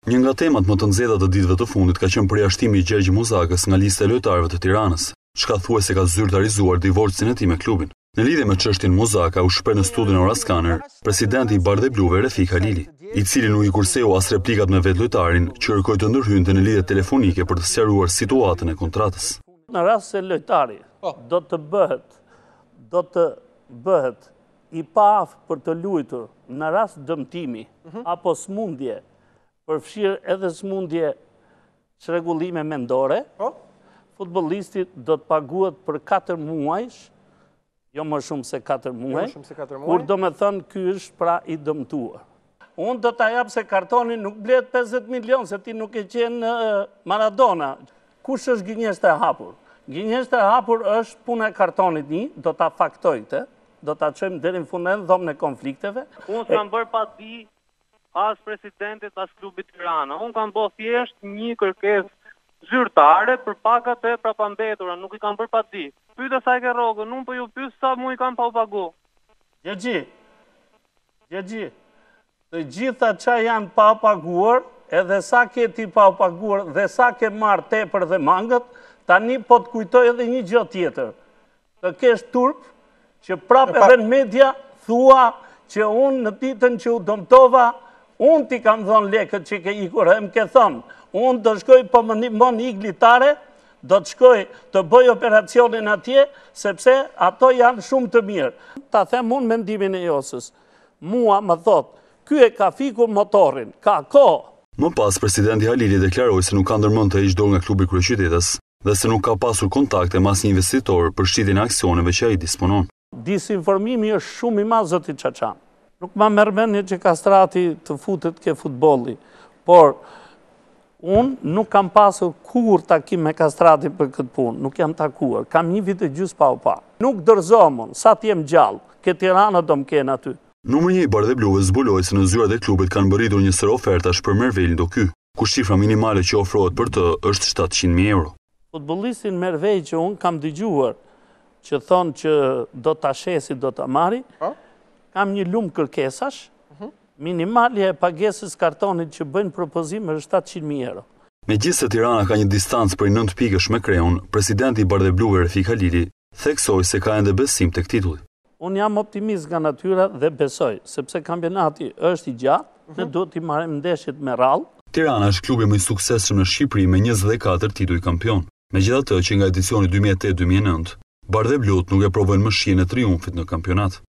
Një nga temat më të nxehta të ditëve të fundit ka qenë përjashtimi i Gjergj Muzakës nga lista e lojtarëve të Tiranës, çka thuajse ka zyrtarizuar divorcin e tij me klubin. Në lidhje me çështjen Muzaka u shpreh në studion Oraskaner presidenti i Bardhë Bluve Refik Halili, i cili nuk i kurseu as replikat me vetë lojtarin, që kërkoi të ndërhynte në lidhje telefonike për të sqaruar situatën e kontratës. Në rast se lojtari do të bëhet i paaftë për të luajtur në rast dëmtimi apo smundje, përfshirë edhe smundje çrregullime mendore, futbollisti do të paguhet për 4 muajsh, jo më shumë se 4 muaj, kur do me thënë ky është pra i dëmtuar. Unë do t'a jap se kartoni nuk blet 50 milion, se ti nuk e qenë Maradona. Kush është gënjeshtra e hapur? Gënjeshtra e hapur është puna e kartonit një, do t'a faktojte, do t'a çojmë deri në fund në dhomën e konflikteve. Unë s'kam bërë pa di as presidentit, as klubit Tirana. Unë kam bërë thjesht një kërkesë zyrtare për pagat e prapambetura, nuk i kam bërë pa di. Pyeta sa e ke rrogën, unë po ju pyet sa mu i kam pa u pagu. Gjergji, të gjitha qa janë pa paguar, edhe sa ke ti pa paguar dhe sa ke marrë tepër dhe mangët, tani po të kujtoj edhe një gjë tjetër. Të kesh turp që prap edhe në media thua që unë në ditën që u dëmtova, unë ti kam dhënë lekët që ke ikur, e më ke thënë, unë do shkoj po më një iglitare, do të shkoj të bëj operacionin atje, sepse ato janë shumë të mirë. Ta them unë mendimin e Josës, mua më thotë, ky e ka fikur motorin, ka kohë. Më pas, presidenti Halili deklaroi se nuk ka ndërmend të heqë dorë nga klubi kryeqytetës dhe se nuk ka pasur kontakte me asnjë investitor për shitjen e aksioneve që ai disponon. Disinformimi është shumë i madh, zoti Çaçan. Nuk ma merr mendje që Kastrati të futet ke futbolli, por unë nuk kam pasur kur takim me Kastratin për këtë punë, nuk jam takuar, kam 1 vit e gjys pa u pa. Nuk dorëzomon, sa t'jem gjallë, ke Tirana do m'ken aty. Numri 1 i Bardhë Bluve zbuloi se në zyrat e klubit kanë bërritur një sër ofertash për Mervelin Doky, ku shifra minimale që ofrohet për të është 700.000 euro. Futbollistin Mervej që unë kam dëgjuar, që thonë që do t'a shesi, do t'a marri, kam një lumë kërkesash, minimalja e pagesës kartonit që bëjnë propozim është 700.000 euro. Megjithëse Tirana ka një distancë prej 9 pikësh me Kreun, presidenti i Bardhë Bluve Refik Halili theksoi se ka ende besim tek titulli. Unë jam optimist nga natyra dhe besoj, sepse kampionati është i gjatë, ne duhet t'i marrim ndeshjet me rallë. Tirana është klubi më i suksesshëm në Shqipëri me 24 tituj kampion. Megjithatë që nga edicioni 2008-2009, Bardhë Blut nuk e provojnë më shihen e triumfit në kampionat.